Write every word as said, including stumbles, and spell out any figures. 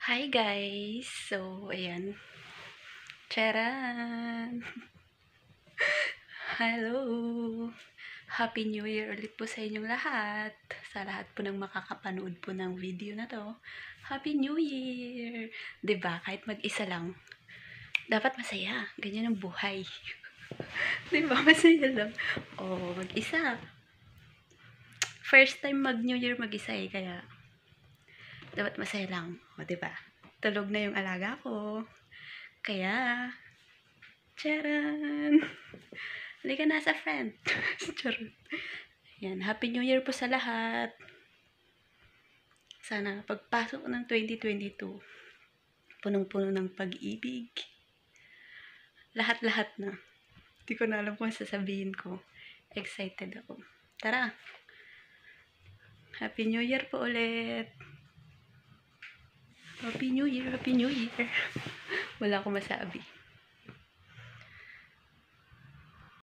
Hi guys! So, ayan. Charan! Hello! Happy New Year ulit po sa inyong lahat. Sa lahat po ng makakapanood po ng video na to. Happy New Year! 'Di ba? Kahit mag-isa lang. Dapat masaya. Ganyan ang buhay. 'Di ba? Masaya lang. Oh, mag-isa. First time mag-New Year mag-isa eh. Kaya, dapat masaya lang. O, 'di ba? Tulog na yung alaga ko. Kaya, charan! Halika na sa friend. Charot. Yan, Happy New Year po sa lahat. Sana pagpasok ng twenty twenty-two, punong-puno ng pag-ibig. Lahat-lahat na. Hindi ko na alam kung sasabihin ko. Excited ako. Tara! Happy New Year po ulit! Happy New Year! Happy New Year! Wala akong masabi.